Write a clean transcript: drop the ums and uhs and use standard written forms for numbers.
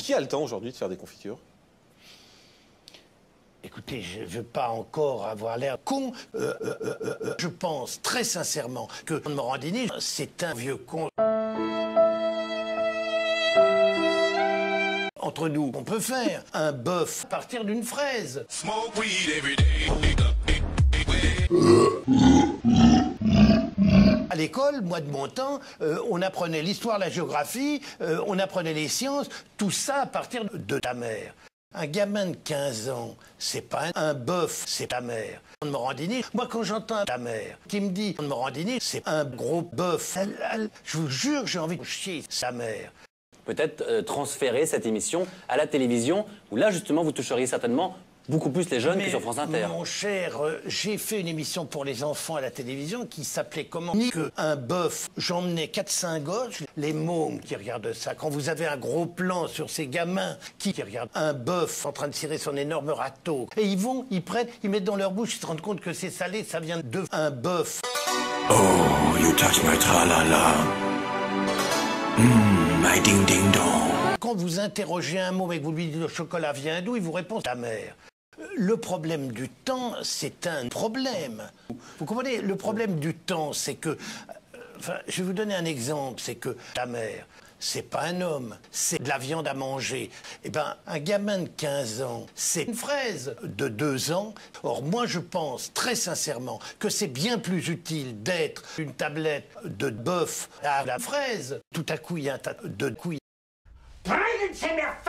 Qui a le temps aujourd'hui de faire des confitures? Écoutez, je ne veux pas encore avoir l'air con. Je pense très sincèrement que Morandini, c'est un vieux con. Entre nous, on peut faire un bœuf à partir d'une fraise. À l'école, moi de mon temps, on apprenait l'histoire, la géographie, on apprenait les sciences, tout ça à partir de ta mère. Un gamin de 15 ans, c'est pas un bœuf, c'est ta mère. Morandini, moi quand j'entends ta mère qui me dit Morandini, c'est un gros bœuf, je vous jure, j'ai envie de chier sa mère. Peut-être transférer cette émission à la télévision, où là justement vous toucheriez certainement beaucoup plus les jeunes que sur France Inter. Mon cher, j'ai fait une émission pour les enfants à la télévision qui s'appelait comment? Ni que un bœuf. J'emmenais 4-5 gosses, les mômes qui regardent ça. Quand vous avez un gros plan sur ces gamins qui regardent un bœuf en train de cirer son énorme râteau, et ils prennent, ils mettent dans leur bouche, ils se rendent compte que c'est salé, ça vient de un bœuf. Oh, you touch my tra-la-la. My ding-ding-dong. Quand vous interrogez un môme et que vous lui dites le chocolat vient d'où, il vous répond ta mère. Le problème du temps, c'est un problème. Vous comprenez? Le problème du temps, c'est que... Enfin, je vais vous donner un exemple, c'est que ta mère, c'est pas un homme, c'est de la viande à manger. Eh bien, un gamin de 15 ans, c'est une fraise de 2 ans. Or, moi, je pense très sincèrement que c'est bien plus utile d'être une tablette de bœuf à la fraise. Tout à coup, il y a un tas de couilles. Prenez de ces merdes